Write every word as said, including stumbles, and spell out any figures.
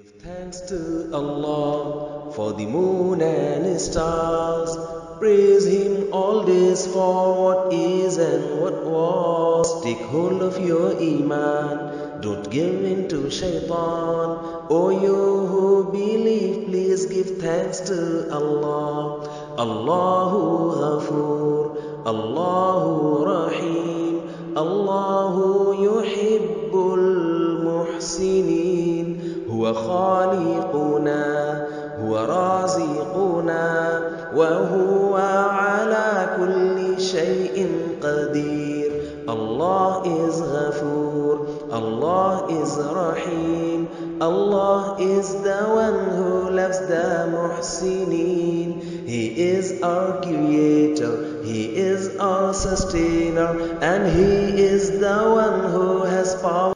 Thanks to Allah for the moon and stars. Praise Him all days for what is and what was. Take hold of your Iman, don't give in to Shaitan. O you who believe, please give thanks to Allah. Allahu Ghafoor, Allahu Rahim, Allahu Yuhibbul Muhsinin. هو خالقنا هو رازقنا وهو على كل شيء قدير. Allah is Ghafoor, Allah is Rahim, Allah is the one who loves the Muhsinin. He is our creator, He is our sustainer, and He is the one who has power